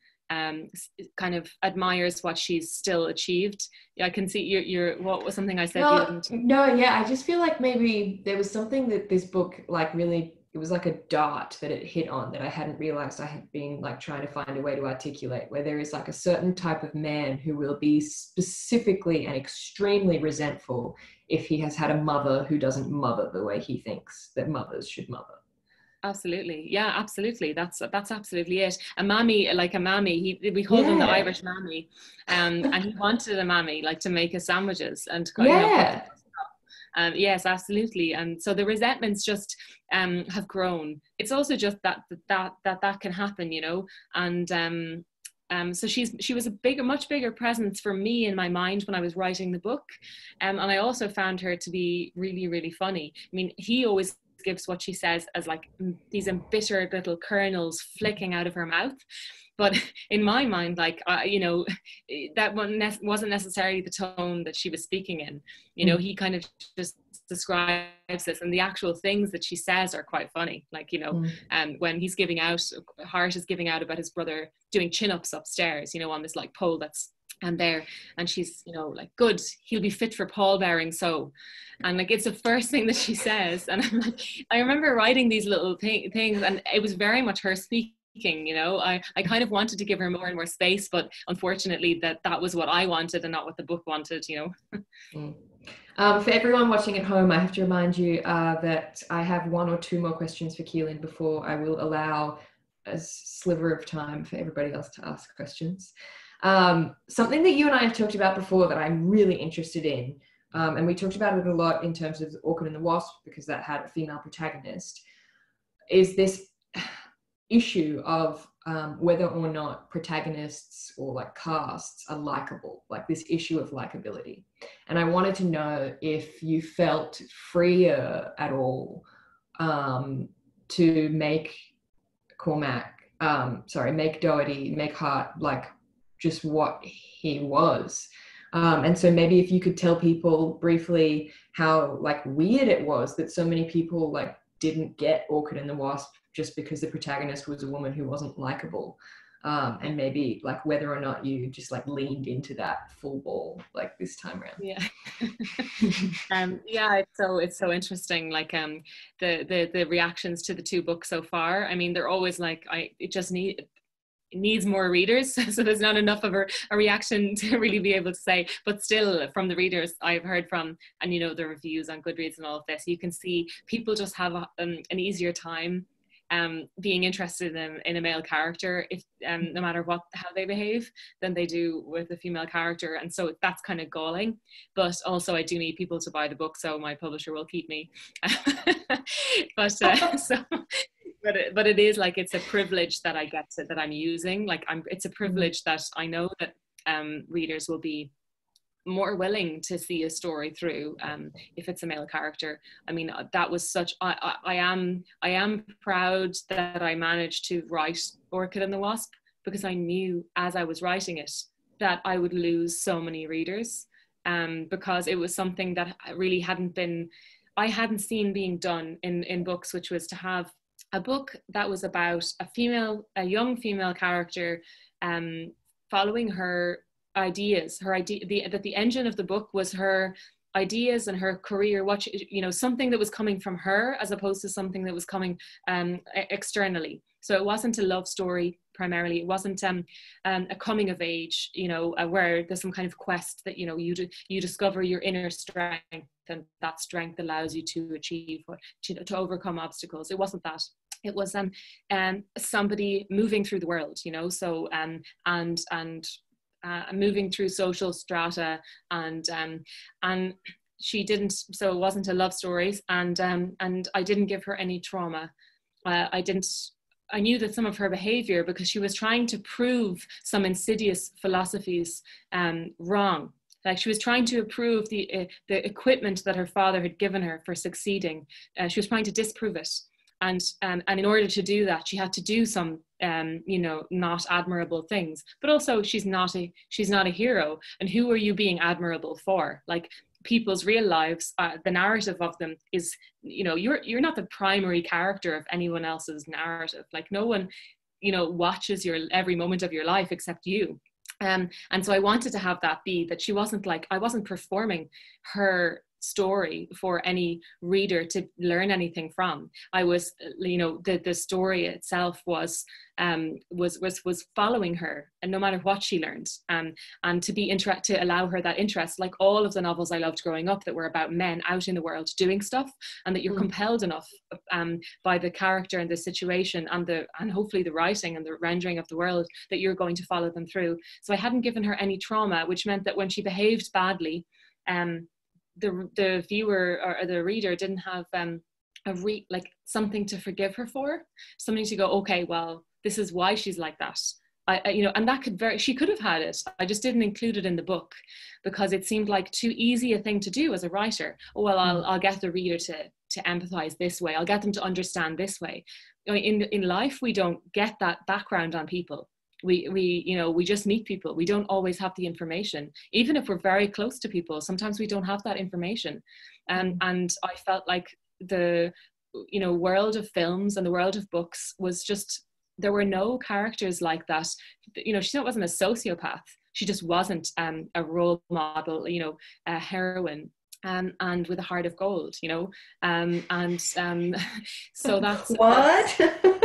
kind of admires what she's still achieved. Yeah, I can see your what was something I said you didn't.
No, yeah, I just feel like maybe there was something that this book like really, it was like a dart that it hit on that I hadn't realized I had been like trying to find a way to articulate, where there is like a certain type of man who will be specifically and extremely resentful if he has had a mother who doesn't mother the way he thinks that mothers should mother.
Absolutely. Yeah, absolutely. That's absolutely it. A mammy, like a mammy, we called him the Irish mammy, and he wanted a mammy like to make his sandwiches and you know, yes, absolutely. And so the resentments just have grown. It's also just that can happen, you know. And so she was a much bigger presence for me in my mind when I was writing the book, and I also found her to be really, really funny. I mean, he always gives what she says as like these embittered little kernels flicking out of her mouth. But in my mind, like, you know, that wasn't necessarily the tone that she was speaking in. You know, he kind of just describes this, and the actual things that she says are quite funny. Like, you know, when he's giving out, Hart is giving out about his brother doing chin-ups upstairs, you know, on this like pole that's there, and she's, you know, like, good, he'll be fit for pallbearing, so. And like, it's the first thing that she says, and I'm like, I remember writing these little things, and it was very much her speaking. You know, I kind of wanted to give her more and more space, but unfortunately that was what I wanted and not what the book wanted, you know.
For everyone watching at home, I have to remind you that I have 1 or 2 more questions for Caoilinn before I will allow a sliver of time for everybody else to ask questions. Something that you and I have talked about before that I'm really interested in, and we talked about it a lot in terms of Orchid and the Wasp, because that had a female protagonist, is this issue of whether or not protagonists or like casts are likable, like this issue of likability. And I wanted to know if you felt freer at all to make make Doherty, make Hart like just what he was. And so maybe if you could tell people briefly how like weird it was that so many people like didn't get Orchid and the Wasp just because the protagonist was a woman who wasn't likable, and maybe like whether or not you just like leaned into that full ball like this time around.
Yeah. Yeah, it's so interesting, like the reactions to the 2 books so far. I mean, they're always like, it just needs more readers, so there's not enough of a reaction to really be able to say, but still from the readers I've heard from, and you know, the reviews on Goodreads and all of this, you can see people just have an easier time being interested in a male character, if no matter how they behave, than they do with a female character. And so that's kind of galling, but also I do need people to buy the book, so my publisher will keep me. But but it is like, it's a privilege that I get that I'm using, like it's a privilege that I know that readers will be more willing to see a story through if it's a male character. I mean, that was such, I am proud that I managed to write Orchid and the Wasp, because I knew as I was writing it that I would lose so many readers, because it was something that really I hadn't seen being done in books, which was to have a book that was about a young female character following her ideas, that the engine of the book was her ideas and her career, something that was coming from her as opposed to something that was coming externally. So it wasn't a love story primarily. It wasn't a coming of age, where there's some kind of quest that, you discover your inner strength, and that strength allows you to achieve to overcome obstacles. It wasn't that. It was somebody moving through the world, so and moving through social strata, and she didn't. So it wasn't a love story, and I didn't give her any trauma. I knew that some of her behavior, because she was trying to prove some insidious philosophies wrong. Like, she was trying to prove the equipment that her father had given her for succeeding. She was trying to disprove it. And in order to do that, she had to do some, not admirable things. But also, she's not a hero. And who are you being admirable for? Like, people's real lives, the narrative of them is, you're not the primary character of anyone else's narrative. Like, no one, watches your every moment of your life except you. And so I wanted to have that be that she wasn't like, I wasn't performing her story for any reader to learn anything from. I was, the story itself was following her, and no matter what she learned, and to allow her that interest, like all of the novels I loved growing up that were about men out in the world doing stuff, and that you're compelled enough by the character and the situation and hopefully the writing and the rendering of the world that you're going to follow them through. So I hadn't given her any trauma, which meant that when she behaved badly, the viewer or the reader didn't have something to forgive her for, something to go, okay, well, this is why she's like that. And that she could have had it. I just didn't include it in the book because it seemed like too easy a thing to do as a writer. Oh, well, I'll get the reader to empathize this way. I'll get them to understand this way. In life, we don't get that background on people. We just meet people. We don't always have the information. Even if we're very close to people, sometimes we don't have that information. And I felt like the world of films and the world of books was just, there were no characters like that. She wasn't a sociopath. She just wasn't a role model, a heroine. And with a heart of gold, so that's
what.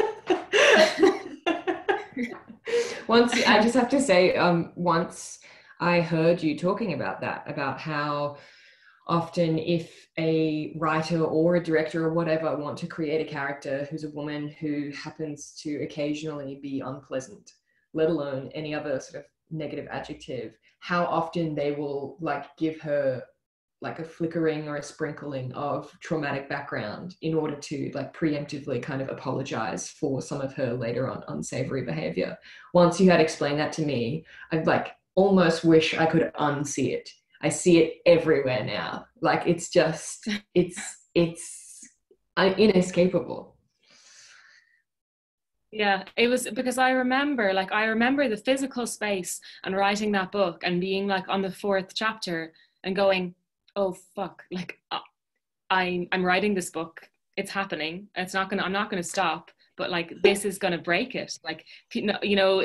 I just have to say, once I heard you talking about that, about how often if a writer or a director or whatever want to create a character who's a woman who happens to occasionally be unpleasant, let alone any other sort of negative adjective, how often they will like give her like a flickering or a sprinkling of traumatic background in order to like preemptively kind of apologize for some of her later on unsavory behavior. Once you had explained that to me, I'd like almost wish I could unsee it. I see it everywhere now. Like it's just, it's inescapable.
Yeah, it was because I remember the physical space and writing that book and being like on the 4th chapter and going, oh fuck, like I'm writing this book, it's happening, I'm not gonna stop, but like this is gonna break it. Like, you know,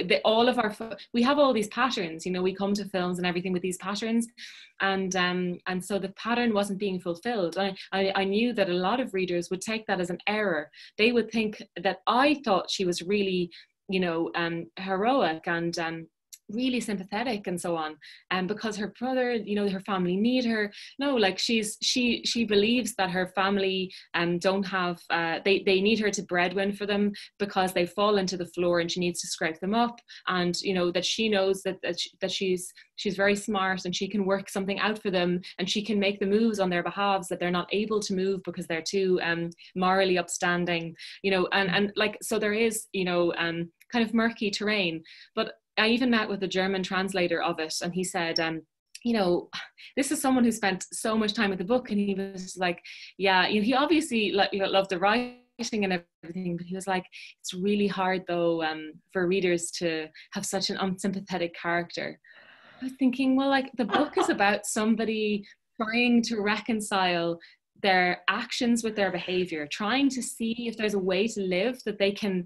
we have all these patterns, you know, we come to films and everything with these patterns, and so the pattern wasn't being fulfilled. I knew that a lot of readers would take that as an error. They would think that I thought she was really, you know, heroic and really sympathetic and so on, and because her brother, you know, her family need her. No, like she believes that her family don't have they need her to breadwin for them because they fall into the floor and she needs to scrape them up, and you know that she knows that she's very smart and she can work something out for them and she can make the moves on their behalves that they're not able to move because they're too morally upstanding, you know, and like, so there is, you know, kind of murky terrain. But I even met with the German translator of it, and he said, you know, this is someone who spent so much time with the book, and he was like, yeah, you know, he obviously loved the writing and everything, but he was like, it's really hard though for readers to have such an unsympathetic character. I was thinking, well, like the book is about somebody trying to reconcile their actions with their behavior, trying to see if there's a way to live that they can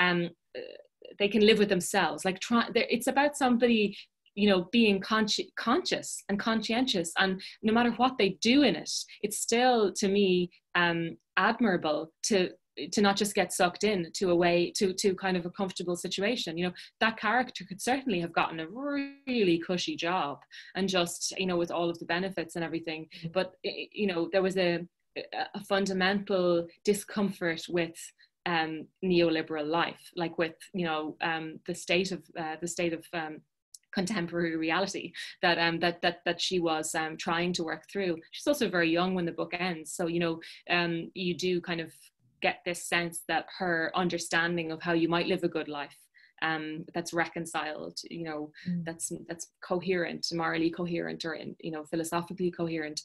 live with themselves. Like it's about somebody, you know, being conscious and conscientious, and no matter what they do in it, it's still, to me, admirable to not just get sucked in to a way to kind of a comfortable situation. You know, that character could certainly have gotten a really cushy job and just, you know, with all of the benefits and everything, but you know, there was a fundamental discomfort with neoliberal life, like with, you know, the state of contemporary reality that she was trying to work through. She's also very young when the book ends, so you know, you do kind of get this sense that her understanding of how you might live a good life that's reconciled, you know, that's coherent, morally coherent, or, you know, philosophically coherent,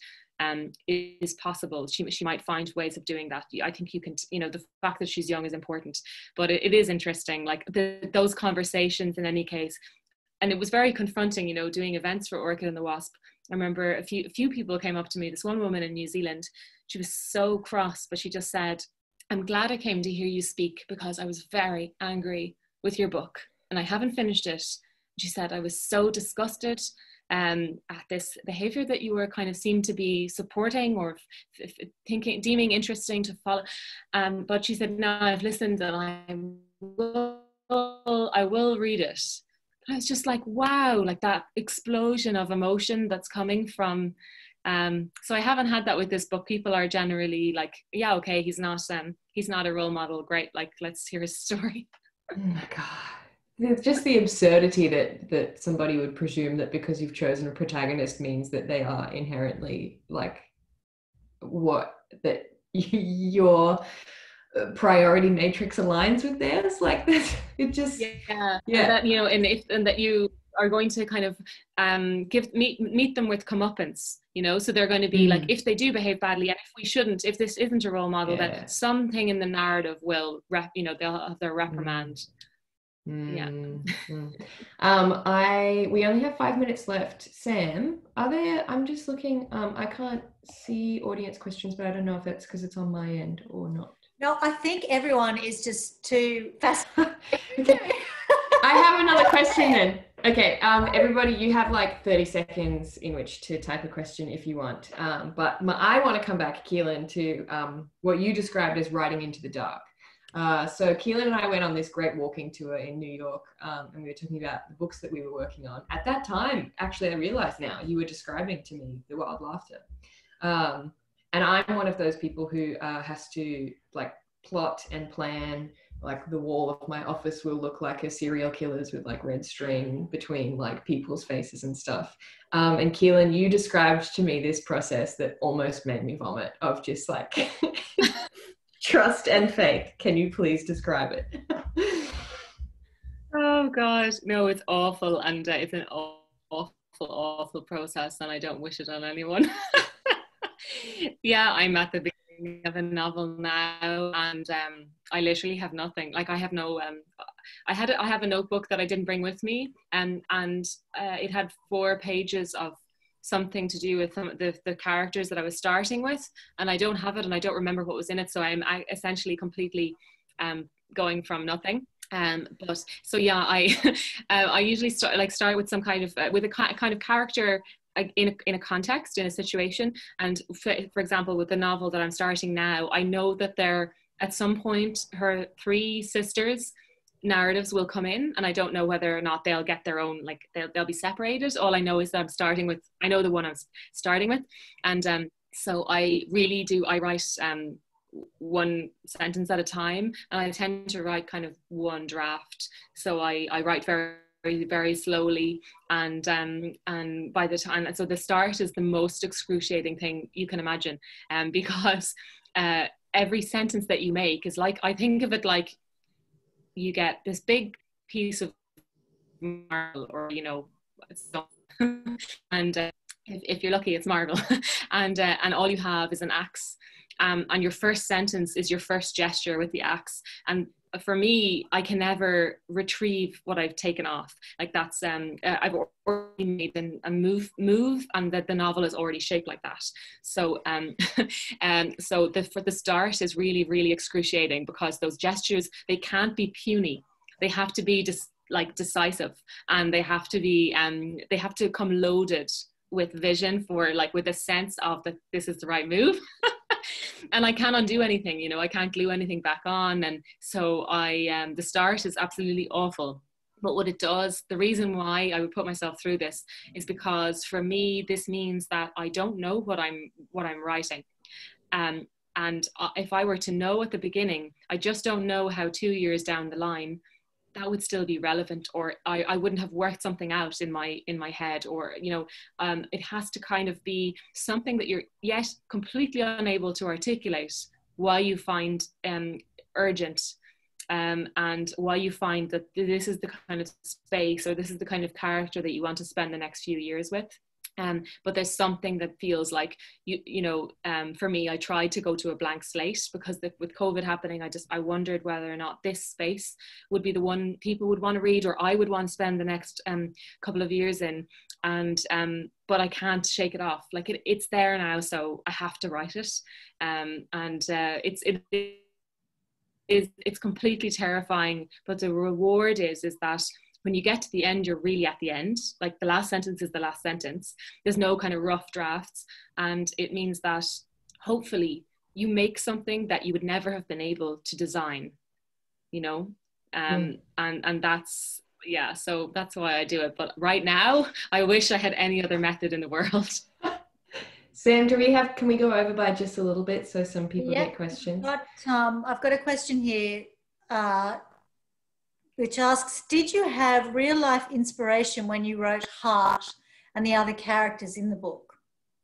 is possible. She might find ways of doing that. I think you can, you know, the fact that she's young is important, but it is interesting, like those conversations in any case. And it was very confronting, you know, doing events for Orchid and the Wasp. I remember a few people came up to me. This one woman in New Zealand, she was so cross, but she just said, I'm glad I came to hear you speak because I was very angry with your book and I haven't finished it. She said, I was so disgusted at this behavior that you were kind of seemed to be supporting or deeming interesting to follow. But she said, no, I've listened and I will read it. I was just like, wow, like that explosion of emotion that's coming from, so I haven't had that with this book. People are generally like, yeah, okay, he's not a role model. Great. Like, let's hear his story.
Oh my God. It's just the absurdity that somebody would presume that because you've chosen a protagonist means that they are inherently like that your priority matrix aligns with theirs, like this. It just
yeah. And that, you know, and that you are going to kind of meet them with comeuppance, you know, so they're going to be like, if they do behave badly, and if this isn't a role model, then something in the narrative will they'll have their reprimand. Yeah.
We only have 5 minutes left. Sam, I'm just looking, I can't see audience questions, but I don't know if that's because it's on my end or not.
No, I think everyone is just too fascinated.
I have another question then. Okay, everybody, you have like 30 seconds in which to type a question if you want. But I want to come back, Caoilinn, to what you described as writing into the dark. So Caoilinn and I went on this great walking tour in New York, and we were talking about the books that we were working on. At that time, actually, I realize now, you were describing to me The Wild Laughter. And I'm one of those people who has to like plot and plan. Like the wall of my office will look like a serial killer's with like red string between like people's faces and stuff. And Caoilinn, you described to me this process that almost made me vomit, of just like trust and faith. Can you please describe it?
Oh God, no, it's awful, and it's an awful process, and I don't wish it on anyone. Yeah, I'm at the beginning of a novel now, and I literally have nothing. Like I have no. I have a notebook that I didn't bring with me, and it had 4 pages of something to do with some of the characters that I was starting with, and I don't have it, and I don't remember what was in it. So I'm essentially completely going from nothing. But so yeah, I usually start with some kind of with a kind of character in a context, in a situation. And for example, with the novel that I'm starting now, I know that there at some point her 3 sisters narratives will come in, and I don't know whether or not they'll get their own, like they'll be separated. All I know is that I'm starting with, I know the one I'm starting with, and so I write one sentence at a time, and I tend to write kind of one draft. So I write very very slowly, and by the time, so the start is the most excruciating thing you can imagine, because every sentence that you make is like, I think of it like you get this big piece of marble, or and if you're lucky it's marble, and all you have is an axe, and your first sentence is your first gesture with the axe. And for me, I can never retrieve what I've taken off. Like that's I've already made a move, and that the novel is already shaped like that. So so for the start is really really excruciating, because those gestures, they can't be puny. They have to be just like decisive, and they have to be they have to come loaded with vision, for like with a sense of that this is the right move. And I can't undo anything, I can't glue anything back on. And so the start is absolutely awful. But what it does, the reason why I would put myself through this is because for me, this means that I don't know what I'm writing. And if I were to know at the beginning, I just don't know how 2 years down the line that would still be relevant, or I wouldn't have worked something out in my head, or it has to kind of be something that you're yet completely unable to articulate, why you find urgent, and why you find that this is the kind of space, or this is the kind of character that you want to spend the next few years with. But there's something that feels like for me, I tried to go to a blank slate, because with COVID happening, I wondered whether or not this space would be the one people would want to read, or I would want to spend the next couple of years in. And but I can't shake it off. Like it's there now, so I have to write it. It's completely terrifying, but the reward is that when you get to the end, you're really at the end. Like the last sentence is the last sentence. There's no kind of rough drafts. And it means that hopefully you make something that you would never have been able to design, and that's, yeah, so that's why I do it. But right now, I wish I had any other method in the world.
Sam, can we go over by just a little bit so some people get questions?
I've got a question here, which asks, did you have real life inspiration when you wrote Heart and the other characters in the book?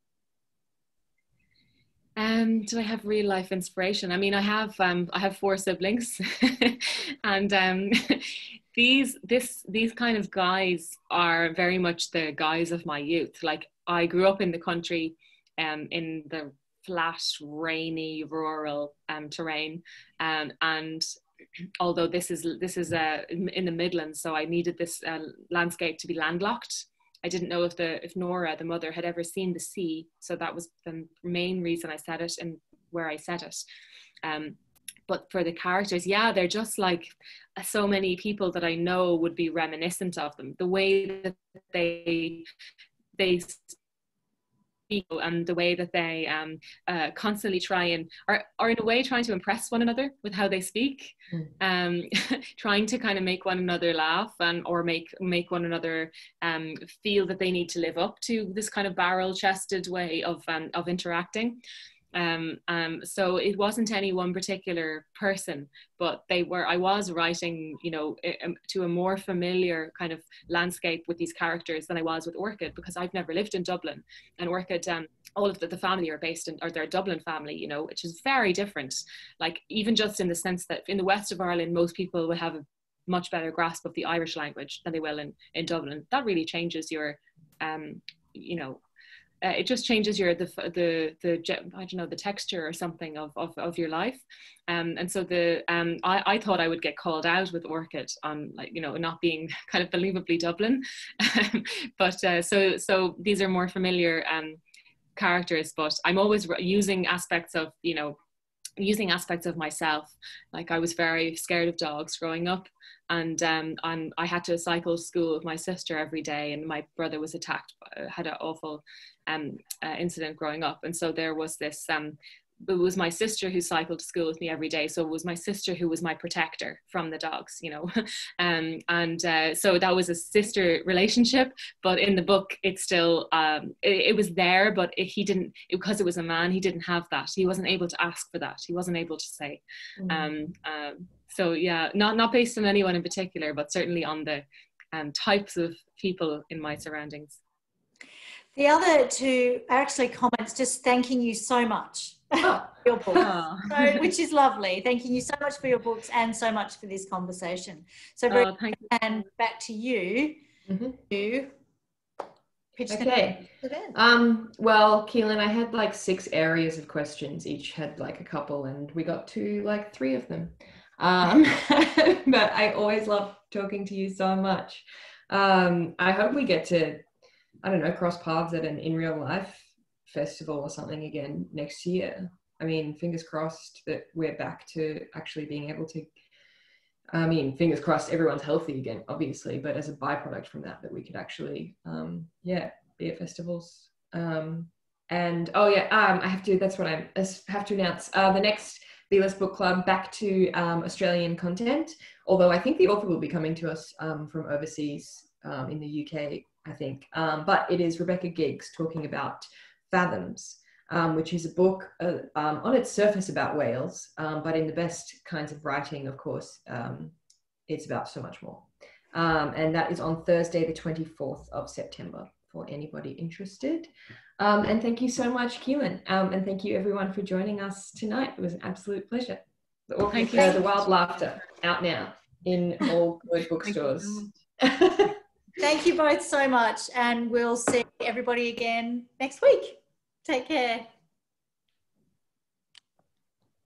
Do I have real life inspiration? I mean, I have 4 siblings, and these kind of guys are very much the guys of my youth. Like I grew up in the country, in the flat, rainy, rural terrain, and although this is in the Midlands, so I needed this landscape to be landlocked. I didn't know if Nora, the mother, had ever seen the sea, so that was the main reason I set it and where I set it. But for the characters, yeah, they're just like so many people that I know would be reminiscent of them. The way that they and the way that they constantly try and are in a way trying to impress one another with how they speak, trying to kind of make one another laugh or make one another feel that they need to live up to this kind of barrel-chested way of interacting. So it wasn't any one particular person, but I was writing, you know, to a more familiar kind of landscape with these characters than I was with Orchid, because I've never lived in Dublin, and Orchid, all of the family are based in, or they're a Dublin family, you know, which is very different. Like, even just in the sense that in the west of Ireland, most people will have a much better grasp of the Irish language than they will in Dublin. That really changes your, you know, it just changes your the I don't know, the texture or something of your life, and so I thought I would get called out with Orchid on, like, you know, not being kind of believably Dublin, but so these are more familiar characters, but I'm always using aspects of, you know, using aspects of myself. Like, I was very scared of dogs growing up, and I had to cycle to school with my sister every day, and my brother was attacked, had an awful incident growing up, and so there was this it was my sister who cycled to school with me every day, so it was my sister who was my protector from the dogs, you know. So that was a sister relationship, but in the book it's still it was there, but he didn't, because it was a man, he didn't have that, he wasn't able to ask for that, he wasn't able to say. So yeah, not based on anyone in particular, but certainly on the types of people in my surroundings.
The other two are actually comments just thanking you so much for your books, so, which is lovely. Thanking you so much for your books and so much for this conversation. So
thank you.
And back to you. To pitch
okay. Well, Caoilinn, I had like 6 areas of questions. Each had like a couple, and we got to like 3 of them. But I always love talking to you so much. I hope we get to, I don't know, cross paths at an in real life festival or something again next year. I mean, fingers crossed that we're back to actually being able to, I mean, fingers crossed everyone's healthy again, obviously, but as a byproduct from that we could actually, be at festivals. And oh yeah, I have to, that's what I have to announce. The next B-List Book Club, back to Australian content, although I think the author will be coming to us from overseas, in the UK, I think, but it is Rebecca Giggs talking about Fathoms, which is a book on its surface about whales, but in the best kinds of writing, of course, it's about so much more. And that is on Thursday, the 24th of September, for anybody interested. And thank you so much, Caoilinn, and thank you everyone for joining us tonight. It was an absolute pleasure.
Thank you.
The Wild Laughter, out now in all good bookstores.
Thank you both so much, and we'll see everybody again next week. Take care.